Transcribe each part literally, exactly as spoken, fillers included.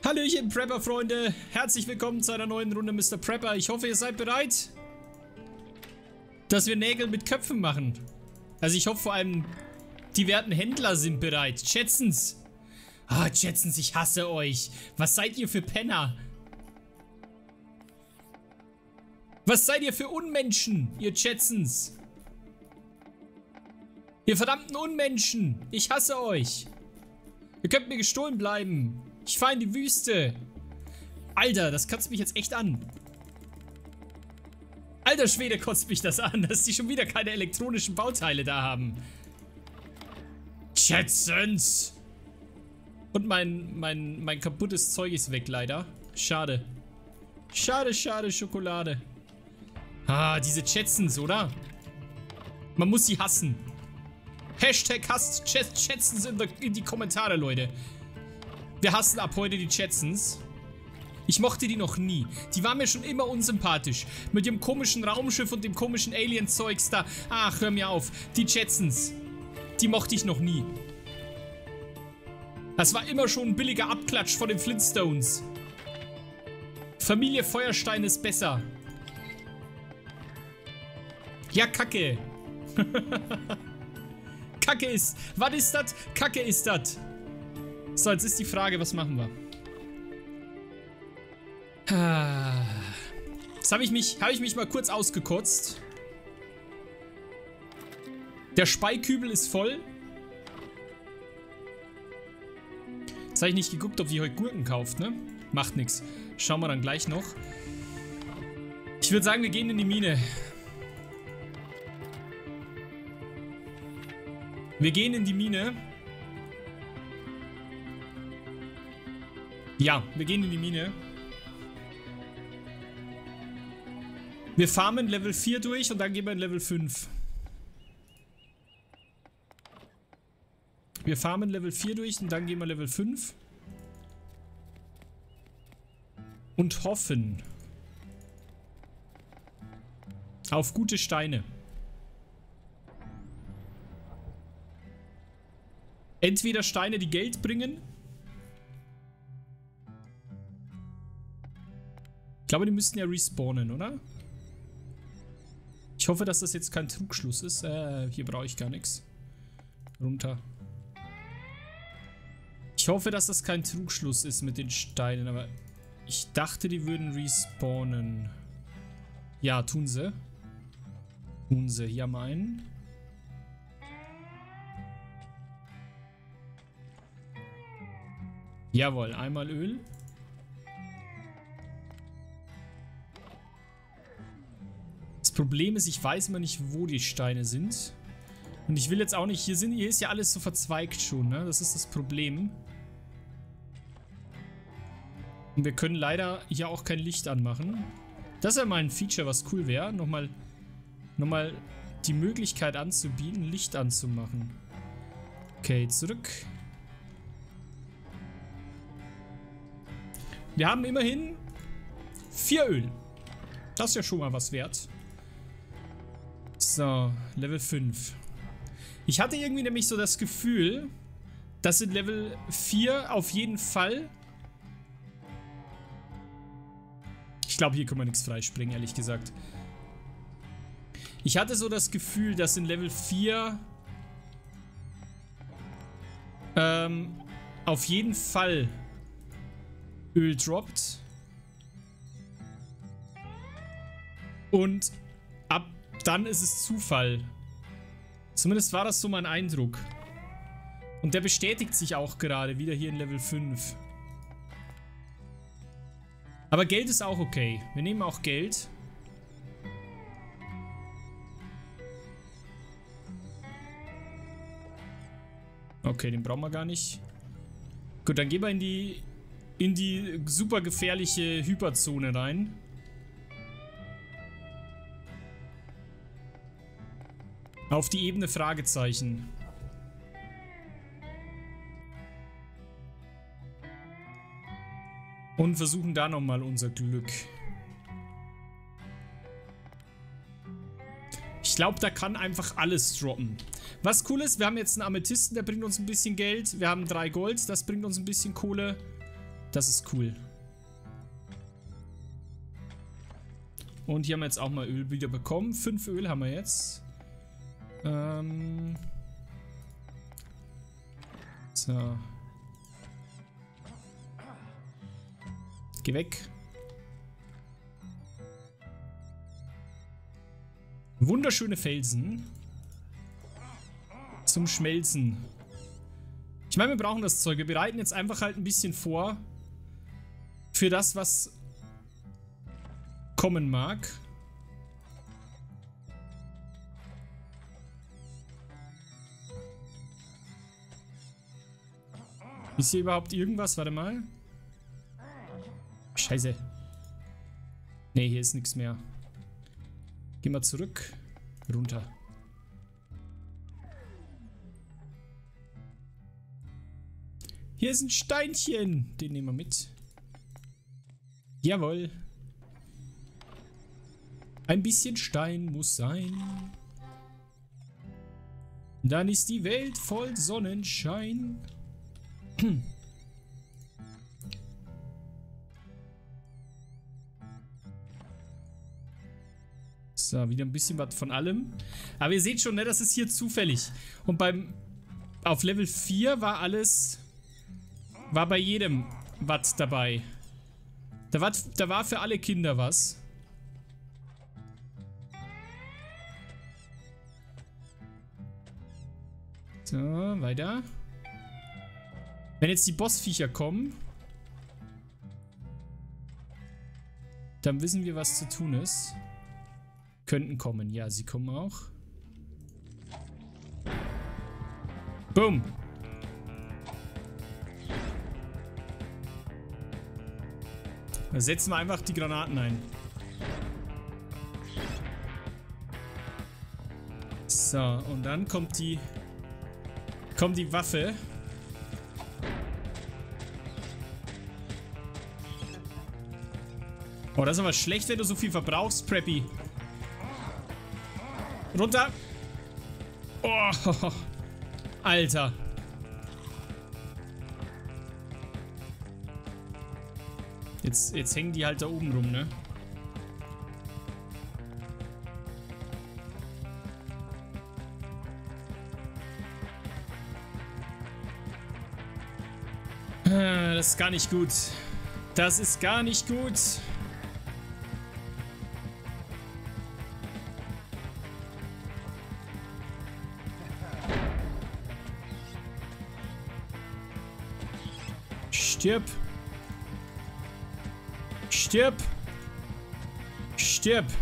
Hallöchen Prepper-Freunde, herzlich willkommen zu einer neuen Runde Mister Prepper. Ich hoffe, ihr seid bereit, dass wir Nägel mit Köpfen machen. Also ich hoffe vor allem, die werten Händler sind bereit. Schätzens. Ah, Schätzens, ich hasse euch. Was seid ihr für Penner? Was seid ihr für Unmenschen, ihr Schätzens? Ihr verdammten Unmenschen. Ich hasse euch. Ihr könnt mir gestohlen bleiben. Ich fahre in die Wüste. Alter, das kotzt mich jetzt echt an. Alter Schwede, kotzt mich das an, dass die schon wieder keine elektronischen Bauteile da haben. Schätzens. Und mein, mein, mein kaputtes Zeug ist weg, leider. Schade. Schade, schade, Schokolade. Ah, diese Schätzens, oder? Man muss sie hassen. Hashtag hasst Schätzens in, in die Kommentare, Leute. Wir hassen ab heute die Schätzens. Ich mochte die noch nie. Die waren mir schon immer unsympathisch. Mit dem komischen Raumschiff und dem komischen Alien-Zeugs da. Ach, hör mir auf. Die Schätzens. Die mochte ich noch nie. Das war immer schon ein billiger Abklatsch von den Flintstones. Familie Feuerstein ist besser. Ja, Kacke. Kacke ist. Was ist das? Kacke ist das. So, jetzt ist die Frage, was machen wir? Jetzt habe ich mich, habe ich mich mal kurz ausgekotzt. Der Speikübel ist voll. Jetzt habe ich nicht geguckt, ob ihr heute Gurken kauft, ne? Macht nichts. Schauen wir dann gleich noch. Ich würde sagen, wir gehen in die Mine. Wir gehen in die Mine. Ja, wir gehen in die Mine. Wir farmen Level vier durch und dann gehen wir in Level fünf. Wir farmen Level vier durch und dann gehen wir Level fünf. Und hoffen auf gute Steine. Entweder Steine, die Geld bringen. Ich glaube, die müssten ja respawnen, oder? Ich hoffe, dass das jetzt kein Trugschluss ist. Äh, hier brauche ich gar nichts. Runter. Ich hoffe, dass das kein Trugschluss ist mit den Steinen, aber ich dachte, die würden respawnen. Ja, tun sie. Tun sie. Hier haben wir einen. Jawohl, einmal Öl. Das Problem ist, ich weiß immer nicht, wo die Steine sind. Und ich will jetzt auch nicht, hier sind, hier ist ja alles so verzweigt schon, ne? Das ist das Problem. Und wir können leider hier auch kein Licht anmachen. Das ist ja mal ein Feature, was cool wäre. Nochmal, nochmal die Möglichkeit anzubieten, Licht anzumachen. Okay, zurück. Wir haben immerhin vier Öl. Das ist ja schon mal was wert. So, Level fünf. Ich hatte irgendwie nämlich so das Gefühl, dass in Level vier auf jeden Fall... Ich glaube, hier können wir nichts freispringen, ehrlich gesagt. Ich hatte so das Gefühl, dass in Level vier ähm, auf jeden Fall Öl droppt. Und ab dann ist es Zufall. Zumindest war das so mein Eindruck. Und der bestätigt sich auch gerade wieder hier in Level fünf. Aber Geld ist auch okay. Wir nehmen auch Geld. Okay, den brauchen wir gar nicht. Gut, dann gehen wir in die in die super gefährliche Hyperzone rein. Auf die Ebene Fragezeichen. Und versuchen da nochmal unser Glück. Ich glaube, da kann einfach alles droppen. Was cool ist, wir haben jetzt einen Amethysten, der bringt uns ein bisschen Geld. Wir haben drei Gold, das bringt uns ein bisschen Kohle. Das ist cool. Und hier haben wir jetzt auch mal Öl wieder bekommen. Fünf Öl haben wir jetzt. Ähm. So. Geh weg. Wunderschöne Felsen. Zum Schmelzen. Ich meine, wir brauchen das Zeug. Wir bereiten jetzt einfach halt ein bisschen vor. Für das, was kommen mag. Ist hier überhaupt irgendwas? Warte mal. Scheiße. Ne, hier ist nichts mehr. Geh mal zurück. Runter. Hier ist ein Steinchen. Den nehmen wir mit. Jawohl. Ein bisschen Stein muss sein. Dann ist die Welt voll Sonnenschein. So, wieder ein bisschen was von allem. Aber ihr seht schon, ne, das ist hier zufällig. Und beim auf Level vier war alles, war bei jedem was dabei. Da war, da war für alle Kinder was. So, weiter. Wenn jetzt die Bossviecher kommen, dann wissen wir, was zu tun ist. Könnten kommen. Ja, sie kommen auch. Boom. Da setzen wir einfach die Granaten ein. So, und dann kommt die kommt die Waffe. Oh, das ist aber schlecht, wenn du so viel verbrauchst, Preppy. Runter. Oh, Alter. Jetzt, jetzt hängen die halt da oben rum, ne? Das ist gar nicht gut. Das ist gar nicht gut. Stirb. Stirb. Stirb.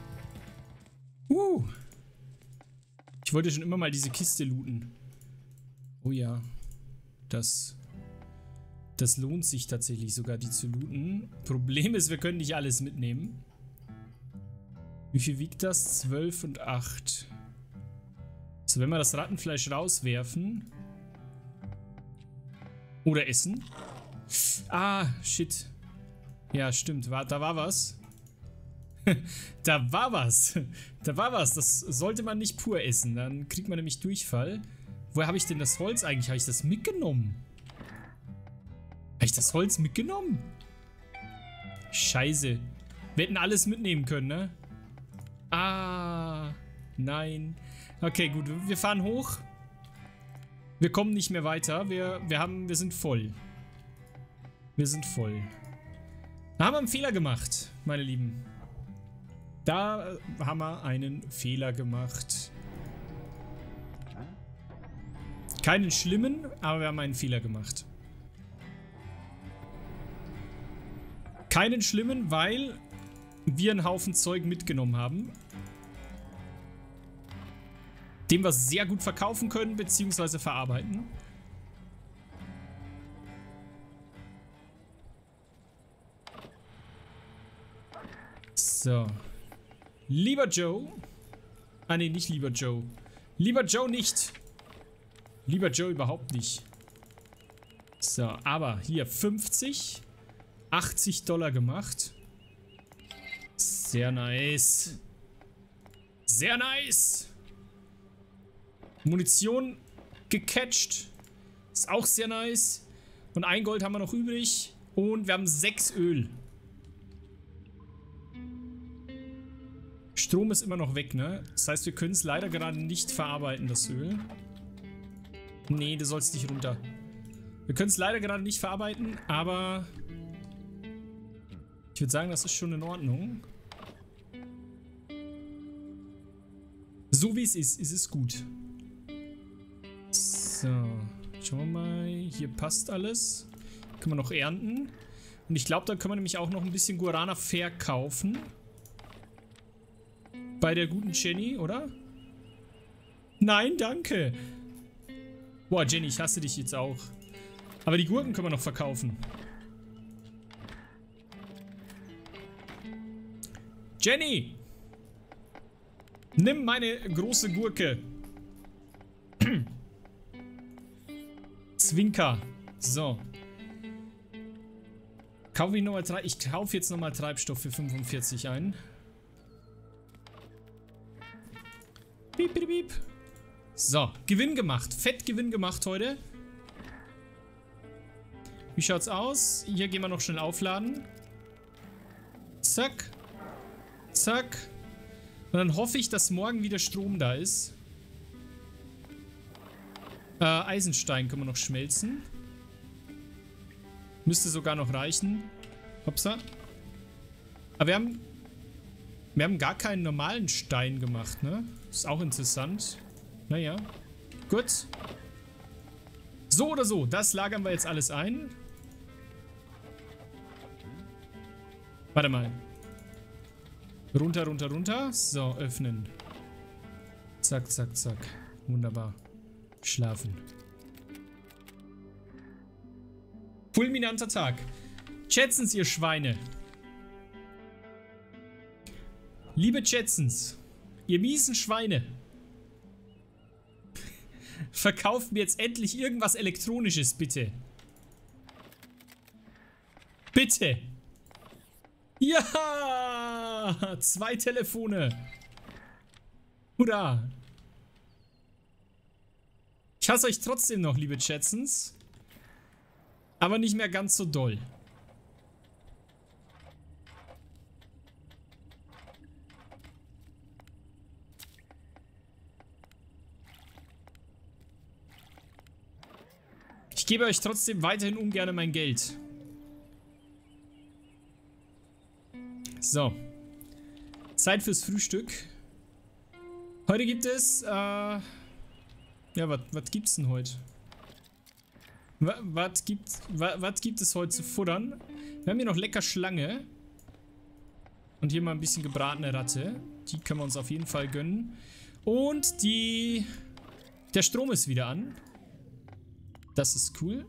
Uh. Ich wollte schon immer mal diese Kiste looten. Oh ja. Das... Das lohnt sich tatsächlich sogar, die zu looten. Problem ist, wir können nicht alles mitnehmen. Wie viel wiegt das? zwölf und acht. So, wenn wir das Rattenfleisch rauswerfen. Oder essen. Ah, shit. Ja, stimmt. War, da war was. Da war was. Da war was. Das sollte man nicht pur essen. Dann kriegt man nämlich Durchfall. Woher habe ich denn das Holz eigentlich? Habe ich das mitgenommen? Habe ich das Holz mitgenommen? Scheiße. Wir hätten alles mitnehmen können, ne? Ah, nein. Okay, gut. Wir fahren hoch. Wir kommen nicht mehr weiter. Wir, wir, haben, wir sind voll. Wir sind voll. Da haben wir einen Fehler gemacht, meine Lieben. Da haben wir einen Fehler gemacht. Keinen schlimmen, aber wir haben einen Fehler gemacht. Keinen schlimmen, weil wir einen Haufen Zeug mitgenommen haben. Den wir sehr gut verkaufen können, beziehungsweise verarbeiten. So. Lieber Joe. Ah ne, nicht lieber Joe. Lieber Joe nicht. Lieber Joe überhaupt nicht. So, aber hier fünfzig. achtzig Dollar gemacht. Sehr nice. Sehr nice. Munition gecatcht. Ist auch sehr nice. Und ein Gold haben wir noch übrig. Und wir haben sechs Öl. Strom ist immer noch weg, ne? Das heißt, wir können es leider gerade nicht verarbeiten, das Öl. Nee, du sollst nicht runter. Wir können es leider gerade nicht verarbeiten, aber ich würde sagen, das ist schon in Ordnung. So wie es ist, ist es gut. So, schauen wir mal. Hier passt alles. Können wir noch ernten. Und ich glaube, da können wir nämlich auch noch ein bisschen Guarana verkaufen. Bei der guten Jenny, oder? Nein, danke. Boah, Jenny, ich hasse dich jetzt auch. Aber die Gurken können wir noch verkaufen. Jenny! Nimm meine große Gurke. Zwinker. So. Kaufe ich nochmal drei. Ich kaufe jetzt nochmal Treibstoff für fünfundvierzig ein. Piep, piep, piep. So, Gewinn gemacht. Fett Gewinn gemacht heute. Wie schaut's aus? Hier gehen wir noch schnell aufladen. Zack. Zack. Und dann hoffe ich, dass morgen wieder Strom da ist. Äh, Eisenstein können wir noch schmelzen. Müsste sogar noch reichen. Hopsa. Aber wir haben... Wir haben gar keinen normalen Stein gemacht, ne? Ist auch interessant. Naja. Gut. So oder so, das lagern wir jetzt alles ein. Warte mal. Runter, runter, runter. So, öffnen. Zack, zack, zack. Wunderbar. Schlafen. Fulminanter Tag. Schätzens, ihr Schweine. Liebe Schätzens, ihr miesen Schweine. Verkauft mir jetzt endlich irgendwas Elektronisches, bitte. Bitte. Ja! Zwei Telefone. Hurra. Ich hasse euch trotzdem noch, liebe Schätzens. Aber nicht mehr ganz so doll. Ich gebe euch trotzdem weiterhin ungern mein Geld. So. Zeit fürs Frühstück. Heute gibt es, äh... ja, was gibt's denn heute? Was gibt, was gibt es heute zu futtern? Wir haben hier noch lecker Schlange. Und hier mal ein bisschen gebratene Ratte. Die können wir uns auf jeden Fall gönnen. Und die... Der Strom ist wieder an. Das ist cool.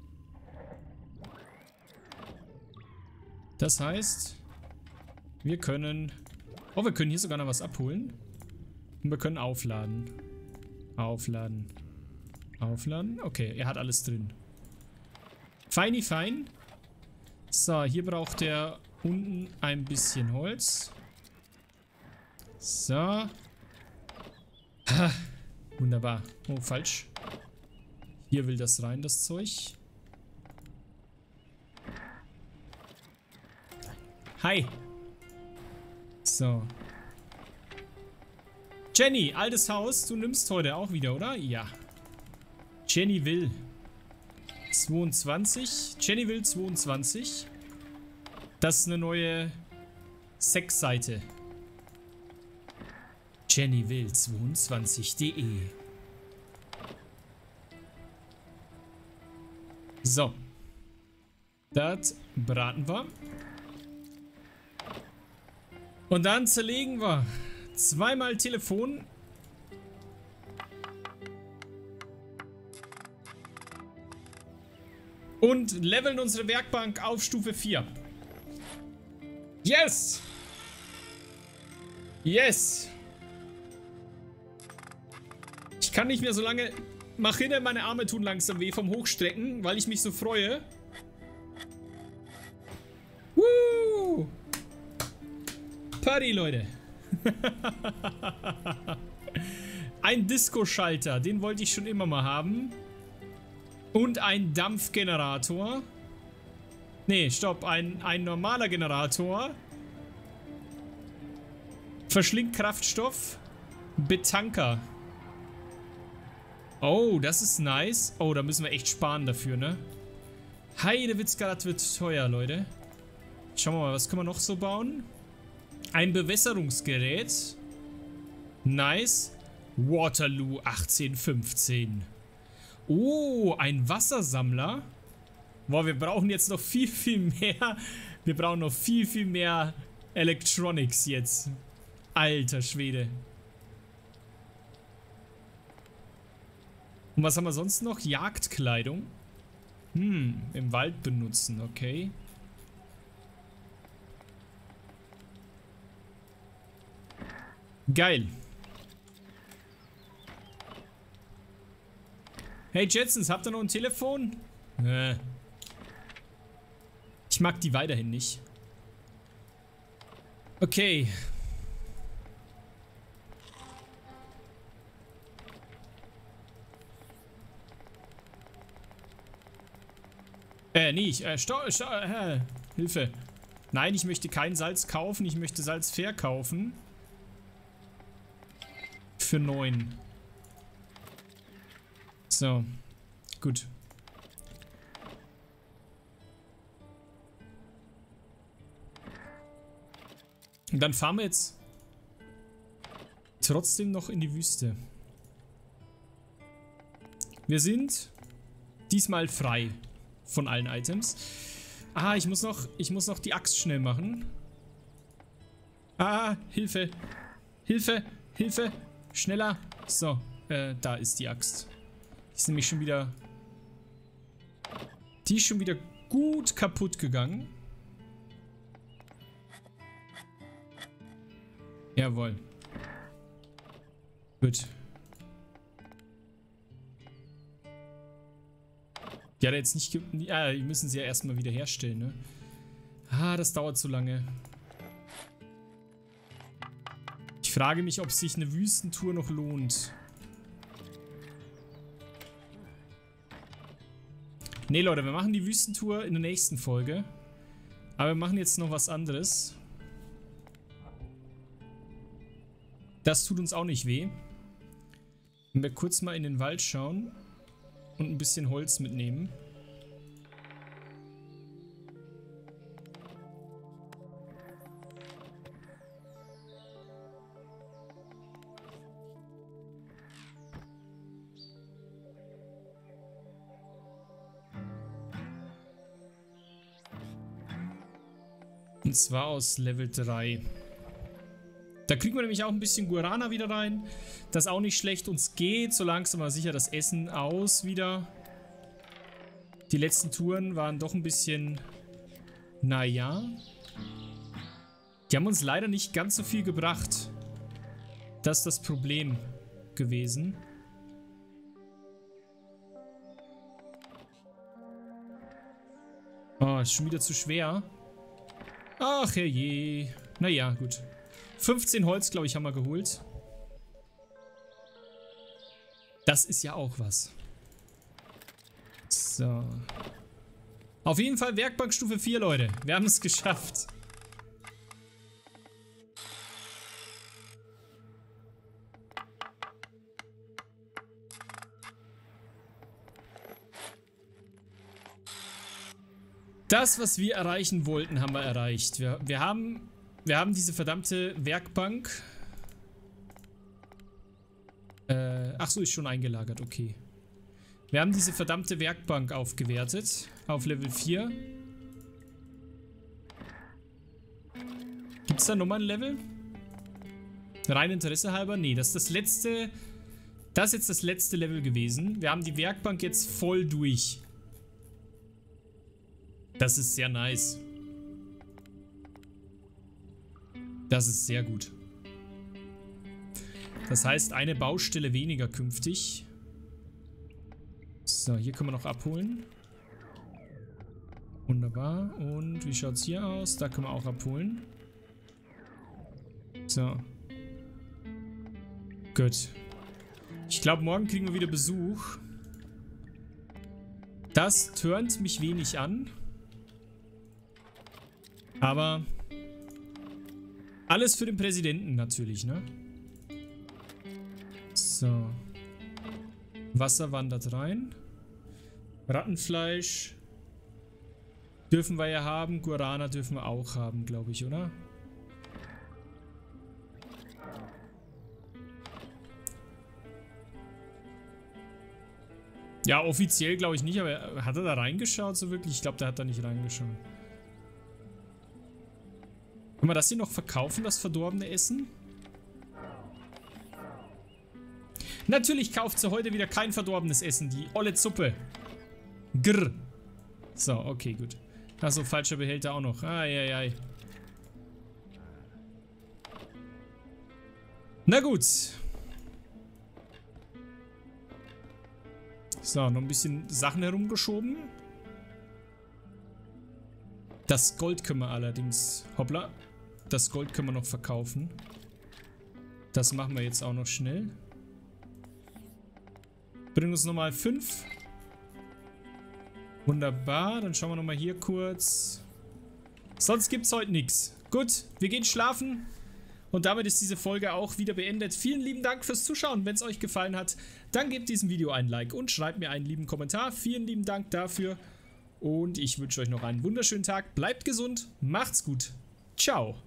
Das heißt, wir können... Oh, wir können hier sogar noch was abholen. Und wir können aufladen. Aufladen. Aufladen. Okay, er hat alles drin. Feini fein. So, hier braucht er unten ein bisschen Holz. So. Ha, wunderbar. Oh, falsch. Hier will das rein, das Zeug. Hi. So. Jenny, altes Haus. Du nimmst heute auch wieder, oder? Ja. Jenny will. zweiundzwanzig. Jenny will zweiundzwanzig. Das ist eine neue Sexseite. Jenny will zweiundzwanzig punkt de. So. Das braten wir. Und dann zerlegen wir zweimal Telefon. Und leveln unsere Werkbank auf Stufe vier. Yes! Yes! Ich kann nicht mehr so lange... Mach hinter, meine Arme tun langsam weh vom Hochstrecken, weil ich mich so freue. Woo! Party, Leute. Ein Disco-Schalter, den wollte ich schon immer mal haben. Und ein Dampfgenerator. Nee, stopp. Ein, ein normaler Generator. Verschlingt Kraftstoff. Betanker. Oh, das ist nice. Oh, da müssen wir echt sparen dafür, ne? Heidewitzka, das wird teuer, Leute. Schauen wir mal, was können wir noch so bauen? Ein Bewässerungsgerät. Nice. Waterloo achtzehn fünfzehn. Oh, ein Wassersammler. Boah, wir brauchen jetzt noch viel, viel mehr. Wir brauchen noch viel, viel mehr Electronics jetzt. Alter Schwede. Und was haben wir sonst noch? Jagdkleidung. Hm, im Wald benutzen, okay. Geil. Hey Jetsons, habt ihr noch ein Telefon? Äh. Ich mag die weiterhin nicht. Okay. Äh, nee, ich, äh, Stau, Stau, äh, Hilfe. Nein, ich möchte kein Salz kaufen, ich möchte Salz verkaufen. Für neun. So. Gut. Und dann fahren wir jetzt trotzdem noch in die Wüste. Wir sind diesmal frei von allen Items. Ah, ich muss noch, ich muss noch die Axt schnell machen. Ah, Hilfe. Hilfe, Hilfe. Schneller. So, äh, da ist die Axt. Die ist nämlich schon wieder... Die ist schon wieder gut kaputt gegangen. Jawohl. Gut. Ja, jetzt nicht... Ja, die müssen sie ja erstmal wieder herstellen, ne? Ah, das dauert zu lange. Ich frage mich, ob sich eine Wüstentour noch lohnt. Ne, Leute, wir machen die Wüstentour in der nächsten Folge. Aber wir machen jetzt noch was anderes. Das tut uns auch nicht weh. Wenn wir kurz mal in den Wald schauen und ein bisschen Holz mitnehmen. Und zwar aus Level drei. Da kriegen wir nämlich auch ein bisschen Guarana wieder rein. Das ist auch nicht schlecht. Uns geht so langsam aber sicher das Essen aus wieder. Die letzten Touren waren doch ein bisschen... Naja. Die haben uns leider nicht ganz so viel gebracht. Das ist das Problem gewesen. Oh, ist schon wieder zu schwer. Ach herrje. Naja, gut. fünfzehn Holz, glaube ich, haben wir geholt. Das ist ja auch was. So. Auf jeden Fall Werkbank Stufe vier, Leute. Wir haben es geschafft. Das, was wir erreichen wollten, haben wir erreicht. Wir, wir haben... Wir haben diese verdammte Werkbank. Äh, ach so, ist schon eingelagert, okay. Wir haben diese verdammte Werkbank aufgewertet. Auf Level vier. Gibt es da nochmal ein Level? Rein Interesse halber? Nee, das ist das letzte... Das ist jetzt das letzte Level gewesen. Wir haben die Werkbank jetzt voll durch. Das ist sehr nice. Das ist sehr gut. Das heißt, eine Baustelle weniger künftig. So, hier können wir noch abholen. Wunderbar. Und wie schaut es hier aus? Da können wir auch abholen. So. Gut. Ich glaube, morgen kriegen wir wieder Besuch. Das turnt mich wenig an. Aber alles für den Präsidenten natürlich, ne? So. Wasser wandert rein. Rattenfleisch dürfen wir ja haben. Guarana dürfen wir auch haben, glaube ich, oder? Ja, offiziell glaube ich nicht, aber hat er da reingeschaut so wirklich? Ich glaube, der hat da nicht reingeschaut. Können wir das hier noch verkaufen, das verdorbene Essen? Natürlich kauft sie heute wieder kein verdorbenes Essen, die olle Suppe. Grr. So, okay, gut. Achso, falscher Behälter auch noch. Eieiei. Na gut. So, noch ein bisschen Sachen herumgeschoben. Das Gold können wir allerdings... Hoppla. Das Gold können wir noch verkaufen. Das machen wir jetzt auch noch schnell. Bringen uns nochmal fünf. Wunderbar. Dann schauen wir nochmal hier kurz. Sonst gibt es heute nichts. Gut, wir gehen schlafen. Und damit ist diese Folge auch wieder beendet. Vielen lieben Dank fürs Zuschauen. Wenn es euch gefallen hat, dann gebt diesem Video ein Like und schreibt mir einen lieben Kommentar. Vielen lieben Dank dafür. Und ich wünsche euch noch einen wunderschönen Tag. Bleibt gesund. Macht's gut. Ciao.